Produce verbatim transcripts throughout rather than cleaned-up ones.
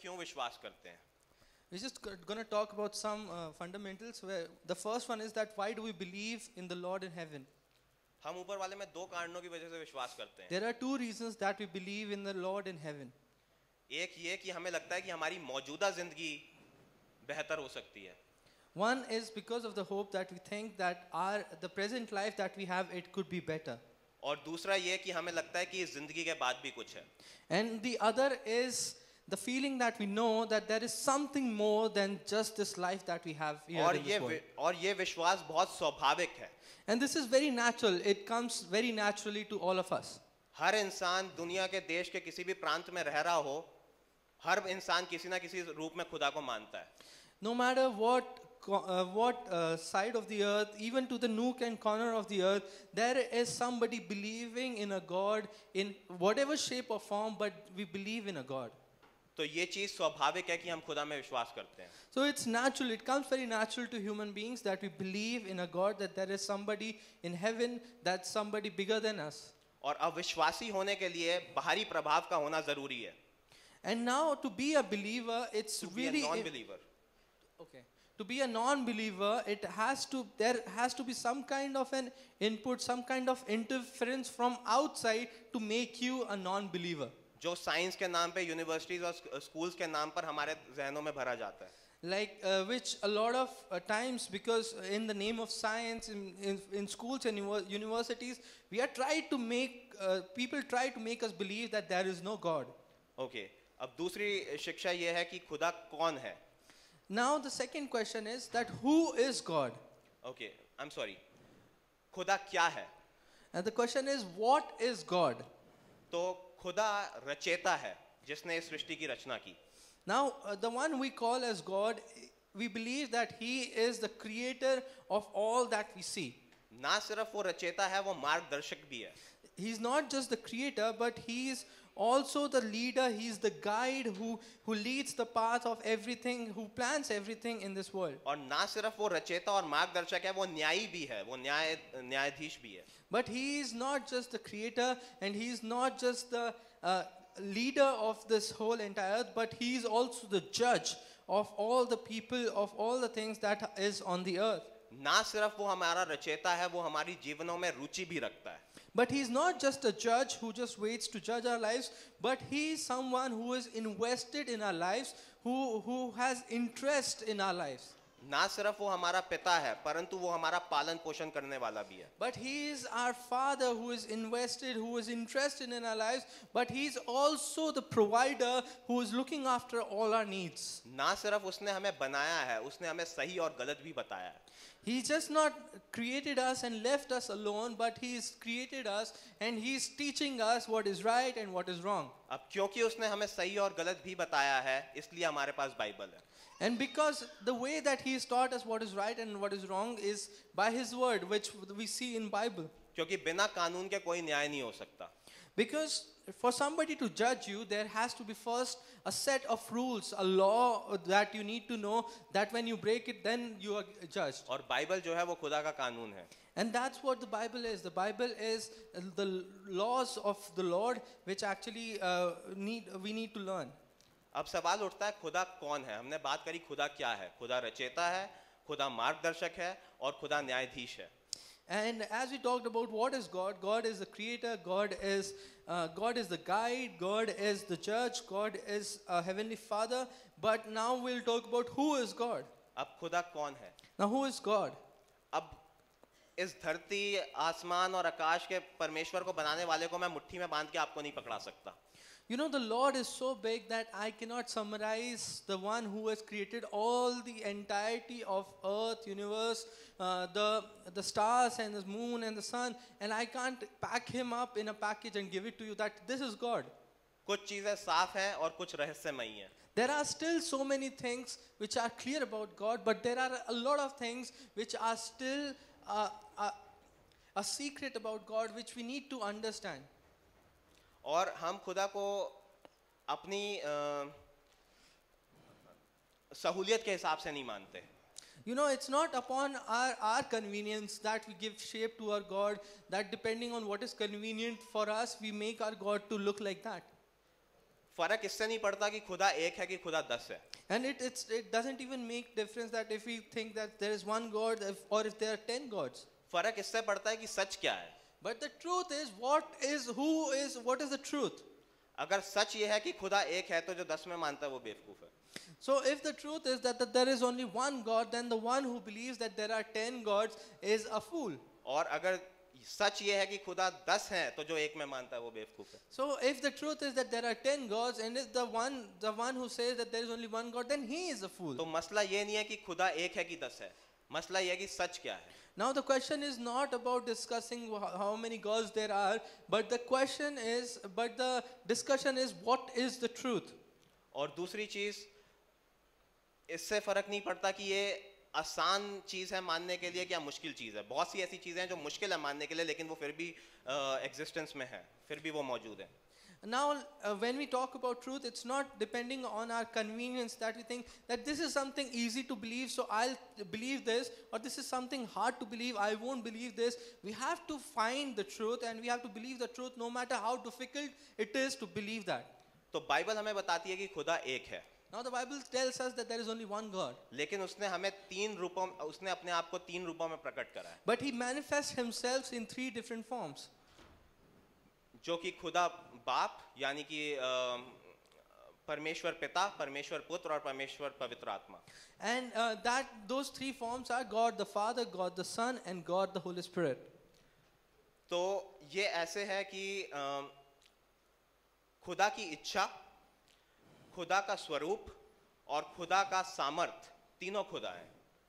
क्यों विश्वास करते हैं? We're just going to talk about some uh, fundamentals. Where the first one is that why do we believe in the Lord in heaven? हम ऊपर वाले में दो कारणों की वजह से विश्वास करते हैं. There are two reasons that we believe in the Lord in heaven. एक ये कि हमें लगता है कि हमारी मौजूदा जिंदगी बेहतर हो सकती है. One is because of the hope that we think that our the present life that we have, it could be better. और दूसरा ये कि हमें लगता है कि इस जिंदगी के बाद भी कुछ है. And the other is the feeling that we know that there is something more than just this life that we have here और in ये this world. और ये विश्वास बहुत स्वाभाविक है. And this is very natural. It comes very naturally to all of us. हर इंसान दुनिया के देश के किसी भी प्रांत में रह रहा हो, हर इंसान किसी ना किसी रूप में खुदा को मानता है. No matter what uh, what uh, side of the earth, even to the nook and corner of the earth, there is somebody believing in a God in whatever shape or form, but we believe in a God. तो ये चीज स्वाभाविक है कि हम खुदा में विश्वास करते हैं. So it's natural, it comes very natural to human beings that we believe in a God, that there is somebody in heaven, that's somebody bigger than us. और अविश्वासी होने के लिए बाहरी प्रभाव का होना जरूरी है. And now to be a believer, it's To be really a non-believer. okay. To be a non-believer, it has to there has to be some kind of an input, some kind of interference from outside to make you a non-believer. जो science के नाम पे universities और schools के नाम पर हमारे जहनों में भरा जाता है. Like uh, which a lot of uh, times, because in the name of science in, in, in schools and universities, we are tried to make uh, people try to make us believe that there is no God. Okay. अब दूसरी शिक्षा ये है कि खुदा कौन है. Now the second question is that who is God? Okay, I'm sorry. खुदा क्या है? And the question is what is God? तो खुदा रचेता है जिसने इस सृष्टि की रचना की. Now uh, the one we call as God, we believe that he is the creator of all that we see. ना सिर्फ वो रचेता है, वो मार्गदर्शक भी है. He's not just the creator, but he is also the leader. He is the guide who who leads the path of everything, who plans everything in this world. और ना सिर्फ वो रचेता और मार्गदर्शक है, वो न्यायी भी है, वो न्याय न्यायाधीश भी है. But he is not just the creator, and he is not just the uh, leader of this whole entire earth, but he is also the judge of all the people, of all the things that is on the earth. ना सिर्फ वो हमारा रचेता है, वो हमारी जीवनों में रुचि भी रखता है. But he is not just a judge who just waits to judge our lives, but he is someone who is invested in our lives, who who has interest in our lives. ना सिर्फ वो हमारा पिता है, परंतु वो हमारा पालन पोषण करने वाला भी है. But he is our father who is invested, who is interested in our lives, but he is also the provider who is looking after all our needs. ना सिर्फ उसने हमें बनाया है, उसने हमें सही और गलत भी बताया है. He just not created us and left us alone, but he has created us and he is teaching us what is right and what is wrong. अब क्योंकि उसने हमें सही और गलत भी बताया है, इसलिए हमारे पास बाइबल है. And because the way that he has taught us what is right and what is wrong is by his word, which we see in Bible. क्योंकि बिना कानून के कोई न्याय नहीं हो सकता. Because for somebody to judge you, there has to be first a set of rules, a law that you need to know, that when you break it, then you are judged. और Bible जो है वो खुदा का कानून है. And that's what the Bible is. The Bible is the laws of the Lord, which actually uh, need we need to learn. अब सवाल उठता है खुदा कौन है. हमने बात करी खुदा क्या है. खुदा रचेता है, खुदा मार्गदर्शक है और खुदा न्यायाधीश है. And as we talked about what is God, God is the creator, God is uh, God is the guide, God is the judge, God is a heavenly father. But now we'll talk about who is God. अब खुदा कौन है. Now who is God? अब इस धरती, आसमान और आकाश के परमेश्वर को बनाने वाले को मैं मुट्ठी में बांध के आपको नहीं पकड़ा सकता. You know, the Lord is so big that I cannot summarize the one who has created all the entirety of earth, universe, uh, the, the stars and the moon and the sun, and I can't pack him up in a package and give it to you that this is God. कुछ चीजें साफ हैं और कुछ रहस्यमयी हैं. There are still so many things which are clear about God, but there are a lot of things which are still uh, uh, a secret about God which we need to understand. और हम खुदा को अपनी सहूलियत के हिसाब से नहीं मानते. You know, it's not upon our, our convenience that we give shape to our God, that depending on what is convenient for us, we make our God to look like that. फर्क इससे नहीं पड़ता कि खुदा एक है कि खुदा दस है. And it it's, it doesn't even make difference that if we think that there is one God if, or if there are ten gods. फर्क इससे पड़ता है कि सच क्या है. But the truth is, what is who is what is the truth? अगर सच ये है कि खुदा एक है तो जो दस में मानता है वो बेवकूफ है. So if the truth is that, that there is only one God, then the one who believes that there are ten gods is a fool. और अगर सच ये है कि खुदा दस है तो जो एक में मानता है वो बेवकूफ है. So if the truth is that there are ten gods and is the one the one who says that there is only one God, then he is a fool. तो मसला ये नहीं है कि खुदा एक है कि दस है, मसला ये है कि सच क्या है. Now the question is not about discussing wh- how many gods there are, but the question is, but the discussion is what is the truth. और दूसरी चीज, इससे फर्क नहीं पड़ता कि ये आसान चीज है मानने के लिए क्या मुश्किल चीज है. बहुत सी ऐसी चीजें हैं जो मुश्किल है मानने के लिए लेकिन वो फिर भी एग्जिस्टेंस में है, फिर भी वो मौजूद है. Now, uh, when we talk about truth, it's not depending on our convenience that we think that this is something easy to believe, so I'll believe this, or this is something hard to believe, I won't believe this. We have to find the truth and we have to believe the truth no matter how difficult it is to believe that. तो Bible हमें बताती है कि खुदा एक है. Now the Bible tells us that there is only one God. लेकिन उसने हमें तीन रूपों उसने अपने आप को तीन रूपों में प्रकट करा है. But he manifests himself in three different forms. जो कि खुदा बाप यानी कि परमेश्वर पिता, परमेश्वर पुत्र और परमेश्वर पवित्र आत्मा. And uh, that those three forms are God the Father, God the Son, and God the Holy Spirit. तो ये ऐसे है कि अ, खुदा की इच्छा, खुदा का स्वरूप और खुदा का सामर्थ तीनों खुदा है.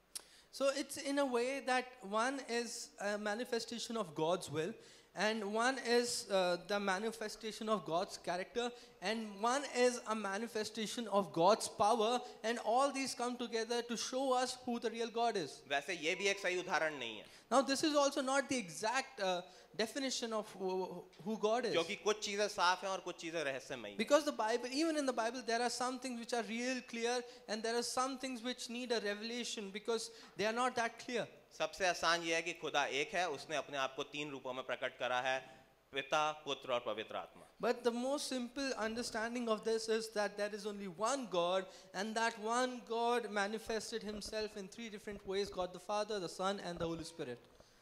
So it's in a way that one is a manifestation of God's will, and one is uh, the manifestation of God's character, and one is a manifestation of God's power, and all these come together to show us who the real God is. वैसे ये भी एक सही उदाहरण नहीं है. Now this is also not the exact uh, definition of who, who God is. क्योंकि कुछ चीजें साफ हैं और कुछ चीजें रहस्यमयी. Because the Bible, even in the Bible, there are some things which are real clear, and there are some things which need a revelation because they are not that clear. सबसे आसान ये है कि खुदा एक है, उसने अपने आप को तीन रूपों में प्रकट करा है, पिता, पुत्र और पवित्र आत्मा. But the most simple understanding of this is that there is only one God, and that one God manifested himself in three different ways: God the Father, the Son, and the Holy Spirit.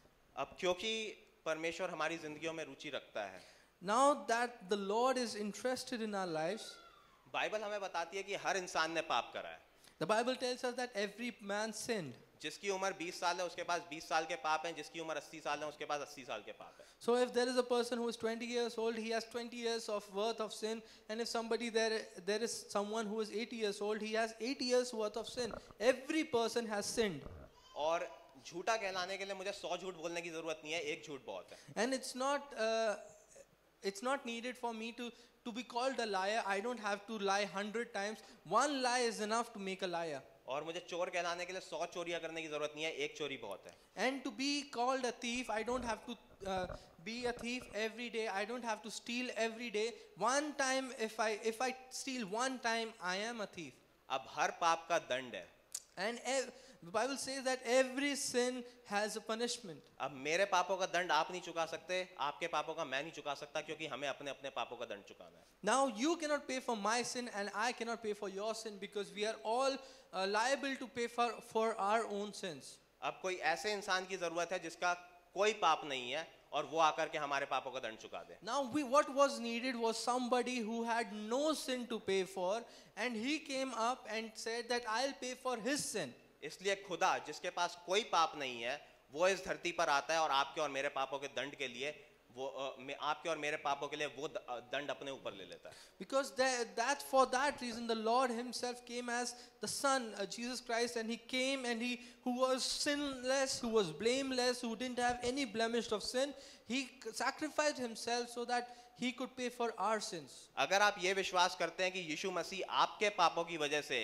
अब क्योंकि परमेश्वर हमारी जिंदगियों में रुचि रखता है, Now that the Lord is interested in our lives, Bible हमें बताती है कि हर इंसान ने पाप करा है. the Bible tells us that every man sinned. जिसकी उम्र बीस साल है उसके पास बीस साल के पाप हैं, जिसकी उम्र अस्सी साल है उसके पास अस्सी साल के पाप हैं. So if there is a person who is twenty years old, he has twenty years of worth of sin, and if somebody there there is someone who is eighty years old, he has eighty years worth of sin. Every person has sinned. और झूठा कहलाने के लिए मुझे सौ झूठ बोलने की जरूरत नहीं है, एक झूठ बहुत है. And it's not uh, it's not needed for me to to be called a liar. I don't have to lie hundred times. One lie is enough to make a liar. और मुझे चोर कहलाने के लिए सौ चोरियां करने की जरूरत नहीं है, एक चोरी बहुत है. And to be called a thief, I don't have to uh, be a thief every day. I don't have to steal every day. One time, if I if I steal one time, I am a thief. अब हर पाप का दंड है. And ev- the Bible says that every sin has a punishment. अब मेरे पापों का दंड आप नहीं चुका सकते, आपके पापों का मैं नहीं चुका सकता, क्योंकि हमें अपने अपने पापों का दंड चुकाना है. Now you cannot pay for my sin and I cannot pay for your sin because we are all uh, liable to pay for for our own sins. अब कोई ऐसे इंसान की जरूरत है जिसका कोई पाप नहीं है और वो आकर के हमारे पापों का दंड चुका दे. Now we, what was needed was somebody who had no sin to pay for, and he came up and said that I'll pay for his sin. इसलिए खुदा जिसके पास कोई पाप नहीं है वो इस धरती पर आता है और आपके और मेरे पापों के दंड के लिए वो अ, मे- आपके और मेरे पापों के लिए वो द- अ, दंड अपने ऊपर ले लेता है. Because that, that for that reason the Lord himself came as the Son, uh, Jesus Christ, and he came and he who was sinless, who was blameless, who didn't have any blemish of sin, he c- sacrificed himself so that he could pay for our sins. अगर आप ये विश्वास करते हैं कि यीशु मसीह आपके पापों की वजह से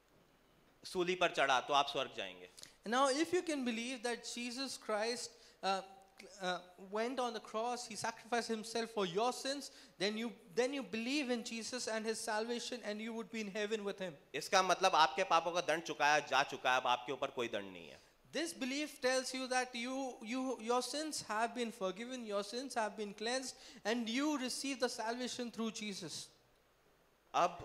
सूली पर चढ़ा तो आप स्वर्ग जाएंगे. Now if you can believe that Jesus Christ uh, uh, went on the cross, he sacrificed himself for your sins, then you then you believe in Jesus and his salvation, and you would be in heaven with him. इसका मतलब आपके पापों का दंड चुकाया जा चुका है, अब आपके ऊपर कोई दंड नहीं है. This belief tells you that you, you, your sins have been forgiven, your sins have been cleansed, and you receive the salvation through Jesus. अब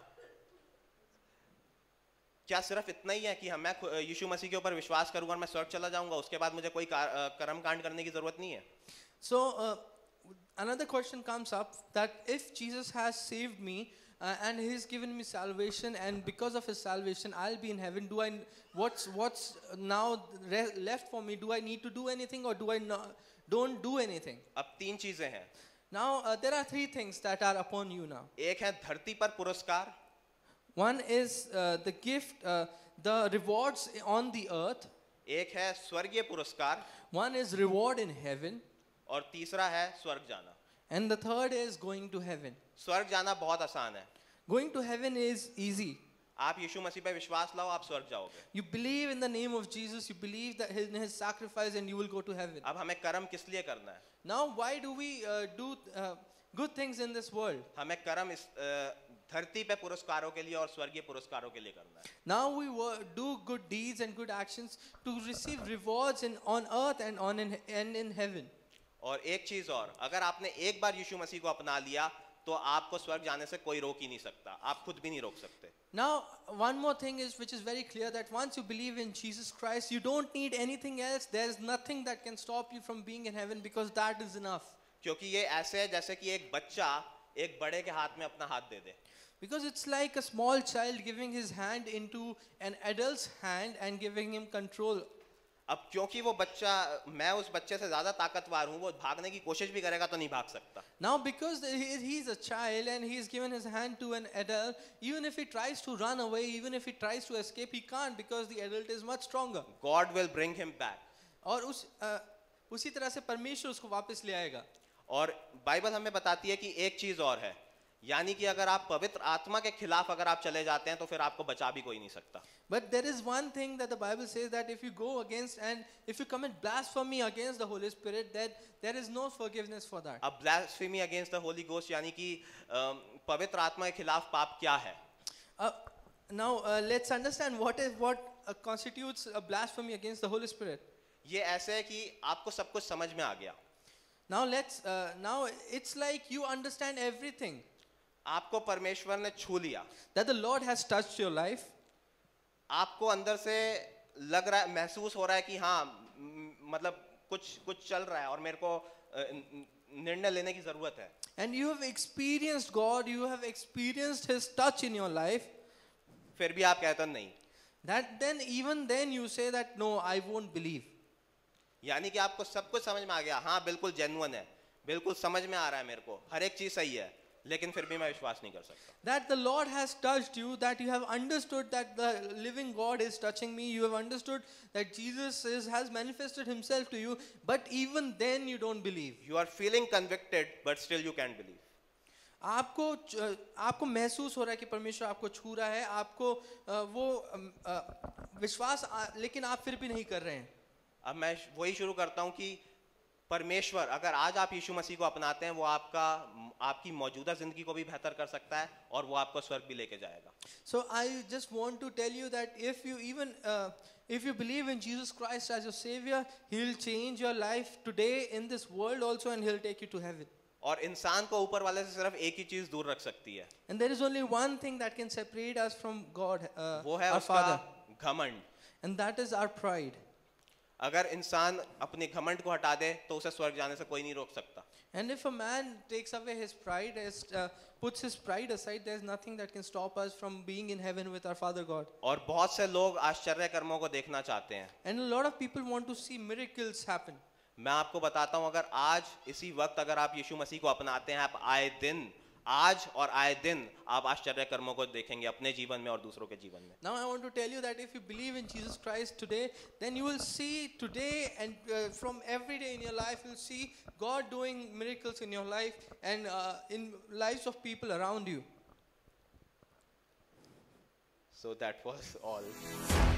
क्या सिर्फ इतना ही है कि हम मैं खु- यीशु मसीह के ऊपर विश्वास करूंगा और मैं स्वर्ग चला जाऊंगा, उसके बाद मुझे कोई कार- अ, कर्म कांड करने की जरूरत नहीं है? So uh, another question comes up that if Jesus has saved me uh, and He's given me salvation, and because of His salvation I'll be in heaven. Do I what's what's now re- left for me? Do I need to do anything, or do I not, don't do anything? अब तीन चीजें हैं. Now uh, there are three things that are upon you now. एक है धरती पर पुरस्कार, One is uh, the gift, uh, the rewards on the earth. एक है स्वर्गीय पुरस्कार, One is reward in heaven, और तीसरा है स्वर्ग जाना. and the third is going to heaven. स्वर्ग जाना बहुत आसान है. Going to heaven is easy. आप यीशु मसीह पे विश्वास लाओ, आप स्वर्ग जाओगे. You believe in the name of Jesus, you believe that in His sacrifice, and you will go to heaven. अब हमें कर्म किस लिए करना है? Now, why do we uh, do uh, good things in this world? हमें कर्म इस अ, धरती पे पुरस्कारों के लिए और स्वर्गीय पुरस्कारों के लिए करना है. Now we wo- do good deeds and good actions to receive rewards in, on earth and on in, and in heaven. और एक चीज और, अगर आपने एक बार यीशु मसीह को अपना लिया तो आपको स्वर्ग जाने से कोई रोक ही नहीं सकता, आप खुद भी नहीं रोक सकते. Now, one more thing is which is very clear, that once you believe in Jesus Christ, you don't need anything else. There is nothing that can stop you from being in heaven, because that is enough. क्योंकि ये ऐसे है जैसे कि एक बच्चा एक बड़े के हाथ में अपना हाथ दे दे. Because it's like a small child giving his hand into an adult's hand and giving him control. अब क्योंकि वो बच्चा, मैं उस बच्चे से ज्यादा ताकतवर हूँ, वो भागने की कोशिश भी करेगा तो नहीं भाग सकता. Now, because the- he- he's a child and he's given his hand to an adult, even if he tries to run away, even if he tries to escape, he can't, because the adult is much stronger. God will bring him back. और उस अ, उसी तरह से परमेश्वर उसको वापस ले आएगा. और बाइबल हमें बताती है कि एक चीज और है, यानी कि अगर आप पवित्र आत्मा के खिलाफ अगर आप चले जाते हैं तो फिर आपको बचा भी कोई नहीं सकता. But there is one thing that the Bible says, that if you go against and if you commit blasphemy against the Holy Spirit, that there is no forgiveness for that. अब blasphemy against the Holy Ghost यानी कि अम, पवित्र आत्मा के खिलाफ पाप क्या है? Uh, now uh, let's understand what is what uh, constitutes a blasphemy against the Holy Spirit. ये ऐसे है कि आपको सब कुछ समझ में आ गया, Now let's uh, now it's like you understand everything, आपको परमेश्वर ने छू लिया, that the Lord has touched your life. आपको अंदर से लग रहा है, महसूस हो रहा है कि हाँ म- मतलब कुछ कुछ चल रहा है और मेरे को अ, न- निर्णय लेने की जरूरत है. And you have experienced God, you have experienced His touch in your life. फिर भी आप कहते हो नहीं, That then, even then, you say that no, I won't believe. यानी कि आपको सब कुछ समझ में आ गया, हाँ बिल्कुल जेन्युइन है, बिल्कुल समझ में आ रहा है, मेरे को हर एक चीज सही है, लेकिन फिर भी मैं विश्वास नहीं कर सकता. That the Lord has touched you, that you have understood that the living God is touching me, you have understood that Jesus is, has manifested Himself to you, but even then you don't believe. You are feeling convicted, but still you can't believe. आपको च- आपको महसूस हो रहा है कि परमेश्वर आपको छू रहा है, आपको अ, वो अम, अ, विश्वास आ- लेकिन आप फिर भी नहीं कर रहे हैं. अब मैं वही शुरू करता हूँ कि परमेश्वर अगर आज आप यीशु मसीह को अपनाते हैं, वो आपका आपकी मौजूदा जिंदगी को भी बेहतर कर सकता है और वो आपको स्वर्ग भी लेके जाएगा. So I just want to tell you that if you even uh, if you believe in Jesus Christ as your Savior, He'll change your life today in this world also, and He'll take you to heaven. और इंसान को ऊपर वाले से सिर्फ एक ही चीज दूर रख सकती है, And there is only one thing that can separate us from God, uh, वो है our उसका Father, घमंड. and that is our pride. अगर इंसान अपने घमंड को हटा दे तो उसे स्वर्ग जाने से कोई नहीं रोक सकता. And if a man takes away his pride, is, uh, puts his pride aside, there is nothing that can stop us from being in heaven with our Father God. और बहुत से लोग आश्चर्य कर्मों को देखना चाहते हैं. And a lot of people want to see miracles happen. मैं आपको बताता हूं, अगर आज इसी वक्त अगर आप यीशु मसीह को अपनाते हैं, आप आए दिन आज और आए दिन आप आश्चर्य कर्मों को देखेंगे अपने जीवन में और दूसरों के जीवन में. Now I want to tell you that if you believe in Jesus Christ today, then you will see today and uh, from every day in your life, you'll see God doing miracles in your life and uh, in lives of people around you. So that was all.